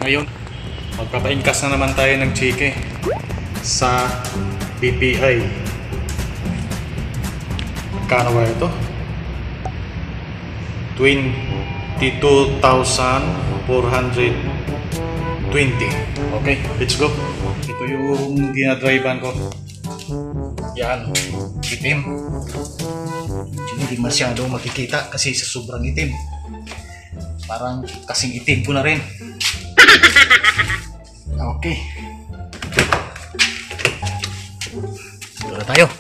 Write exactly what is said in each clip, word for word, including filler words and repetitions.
Ngayon, magpapa-ingkas na naman tayo ng chike sa B P I. Magkano ba ito? twenty-two thousand four hundred twenty. Okay, let's go. Ito yung dinadrivean ko. Yan, itim. Hindi masyado makikita kasi sa sobrang itim. Parang kasing itim ko na rin. Okay. Ito na tayo.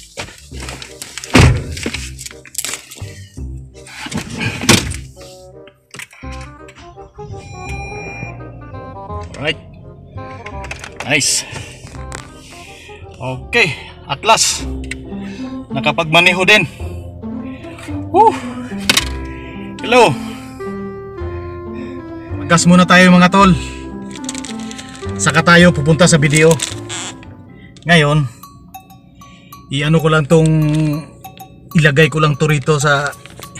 Alright. Nice. Okay. At last, nakapagmaneho din. Woo! Hello. Gas muna tayo mga tol. Saka tayo pupunta sa video. Ngayon, i-ano ko lang tong ilagay ko lang to rito sa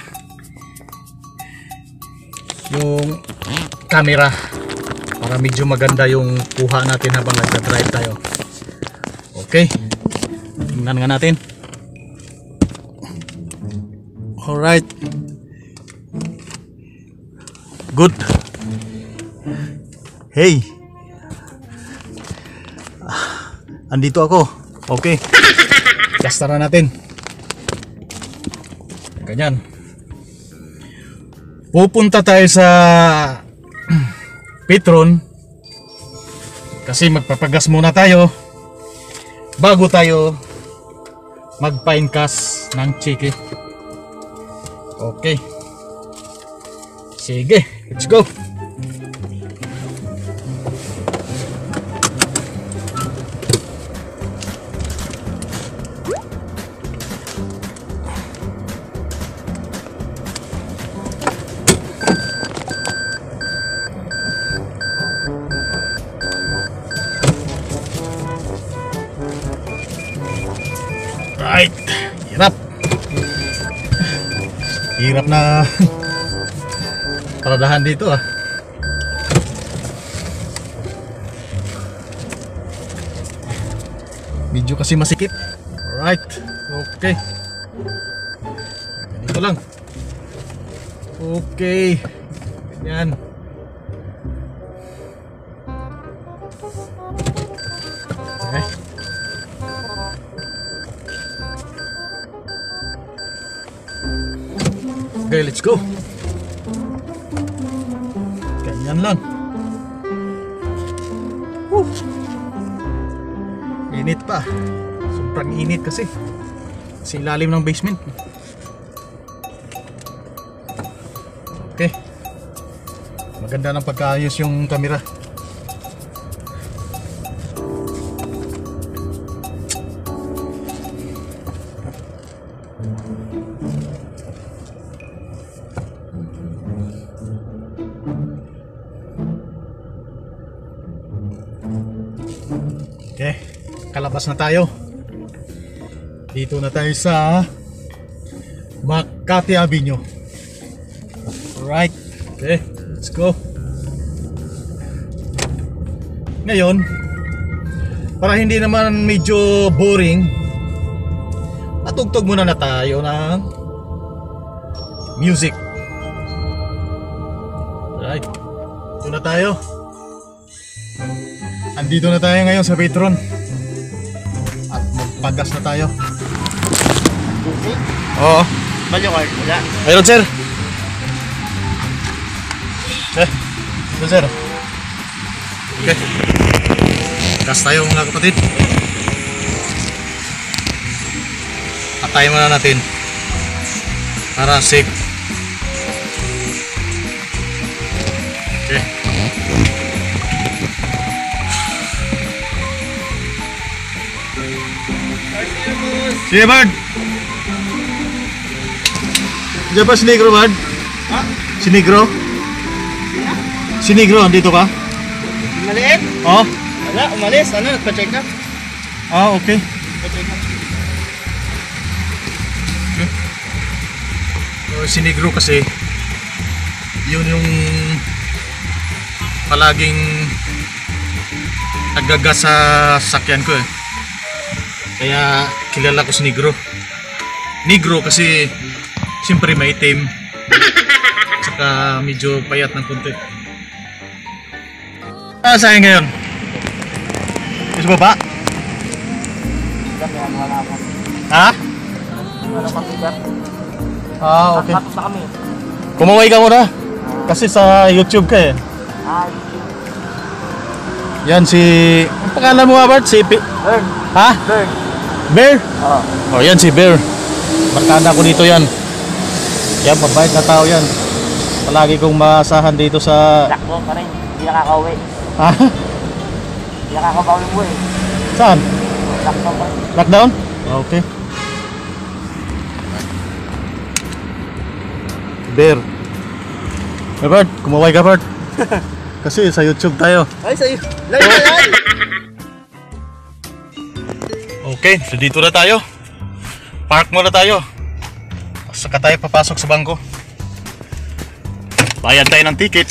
yung camera para medyo maganda yung kuha natin habang nagda-drive tayo. Okay. Tingnan nga natin. Alright. Good. Hey. Ah, andito ako. Okay. Gasta na natin. Ganyan. Pupunta tayo sa Petron kasi magpapagas muna tayo bago tayo magpa-ingkas ng chike. Okay. Sige, let's go. Right, hirap. Hirap na paradahan dito ah. Medyo kasi masikip. Alright, okay. Ganito lang. Okay. Ganyan. Okay. Okay, let's go. Ganyan lang. Woo. Init pa. Sobrang init kasi. Sa ilalim ng basement. Okay. Maganda ng pagkaayos yung camera. Okay, kalabas na tayo. Dito na tayo sa Makati Avenue. Alright, okay, let's go. Ngayon, para hindi naman medyo boring, patugtog muna na tayo ng music. Alright, dito na tayo. Andito na tayo ngayon sa Petron at magpagas na tayo. Oo. Balik ko wala. Ayun sir. Eh, ito sir. Okay. Gas tayo mga kapatid. Atayin muna natin para safe. Okay. Sige Bard. Diyan ba si Negro Bard? Ha? Si Negro? Si Negro, andito ka? Maliit? Oo. Wala, umalis. Ano, nagpa-check up? Ah, okay. Nagpa-check up. Okay. So, si Negro kasi yun yung palaging naggagas sa sakyan ko eh. Kaya kilala ko si Negro. Negro kasi siyempre maitim. Saka medyo payat ng konti. Ah, saan ngayon? Sa baba? Ha? Ah, okay. Kumaway ka muna. Kasi sa YouTube ka eh. Yan si... Ang pangalan mo Bart? Si... P... Bird. Ha? Bird. Bear? Oo. Oh, yan si Bear. Barkada ko dito yan. Yan, mabait na tao yan. Palagi kong maasahan dito sa... Lockdown pa rin. Hindi nakaka-uwi. Ha? Hindi nakaka-uwi mo eh. Saan? Lockdown pa rin. Lockdown? Okay. Bear. Hey Bart, kumaway ka Bart. Kasi sa YouTube tayo. Ay, sa'yo. Live na yan. Okay, so dito na tayo. Park muna tayo. Saka tayo papasok sa bangko. Bayad tayo ng ticket.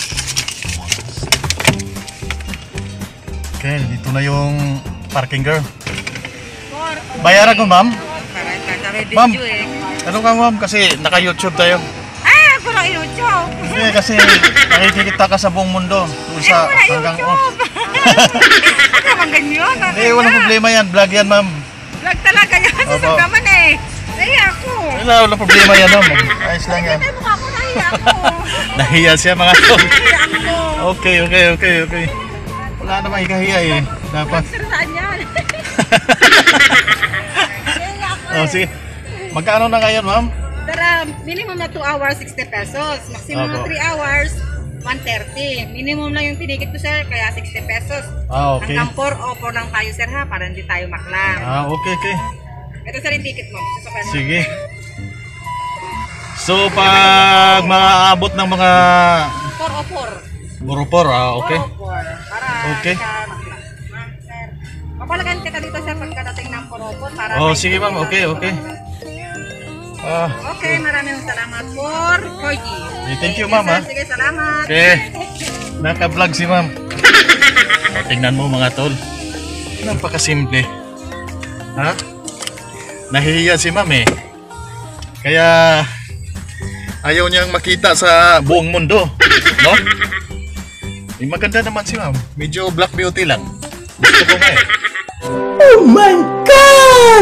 Okay, dito na yung parking girl. Bayaran ko ma'am. Ma'am, ano ka ma'am? Kasi naka-YouTube tayo. Ah, puro YouTube. Eh, kasi nakikita ka sa buong mundo. Doon sa hanggang off. Ano naman ganyan? Eh, walang problema yan. Vlog yan ma'am. Vlog talaga yan. Opo. Susog naman eh. Nahiya ako. Wala, walang problema yan ma'am. Ayos lang yan. Ay, mukha ko nahiya ako. Nahiya siya mga tol. Nahiya ako. Okay, okay, okay, okay. Wala namang ikahiya eh. Dapat. Saan yan? Nahiya ako Oh, eh. sige. Magkano na ngayon ma'am? Tara, minimum na two hours, sixty pesos. Maximum na Opo. three hours, one thirty. Minimum lang yung tinikit ko sir, kaya sixty pesos. Ah, okay. Hanggang four o four lang tayo sir ha, para hindi tayo maklang. Ah, okay, okay. Ito sir yung ticket mo. Susukan mo. Sige. So, pag maaabot ng mga four o four. burupor, ah, okay. four o four. Para Okay. ka maklang. Ma'am, sir. Papalagan kita dito sir pagkadating ng four o four. Para Oh, may- sige ma'am, okay, okay. Ah, Okay, maraming salamat for Corgi. eh, thank you ma'am ha. Sige, salamat. Okay. Naka-vlog si ma'am. O, tingnan mo mga tol. Napakasimple. Ha? Nahihiya si ma'am eh. Kaya ayaw niyang makita sa buong mundo. No? Eh, maganda naman si ma'am. Medyo black beauty lang. Gusto ko nga eh. Oh my God!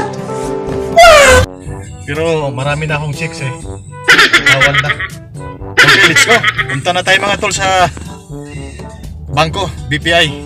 Pero marami na akong chicks eh. Bawal na. Okay, let's go. Punta na tayo mga tol sa bangko, B P I.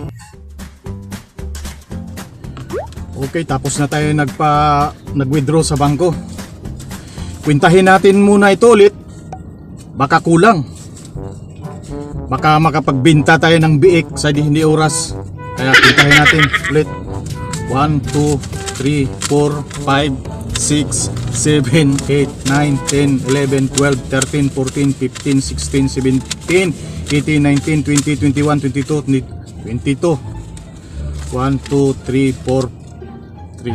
Okay, tapos na tayo nagpa nag-withdraw sa bangko. Kwintahin natin muna ito ulit. Baka kulang. Baka makapagbenta tayo ng biik sa di hindi oras. Kaya kwintahin natin ulit. one, two, three, four, five, six, seven, eight, nine, ten, eleven, twelve, thirteen, fourteen, fifteen, sixteen, seventeen, eighteen, nineteen, twenty, twenty-one, twenty-two, twenty-two. one, two, three, four, three.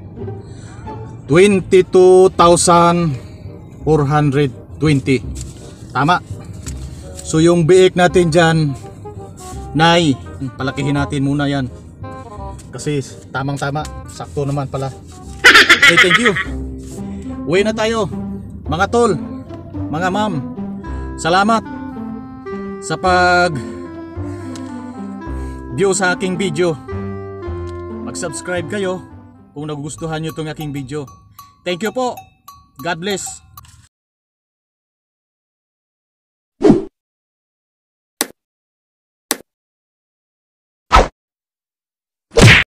twenty-two thousand four hundred twenty. Tama. So yung biik natin dyan, Nay, palakihin natin muna yan. Kasi tamang tama, sakto naman pala. Okay, thank you. Uwi na tayo. Mga tol, mga ma'am, salamat sa pag view sa aking video. Mag-subscribe kayo kung nagugustuhan nyo itong aking video. Thank you po. God bless.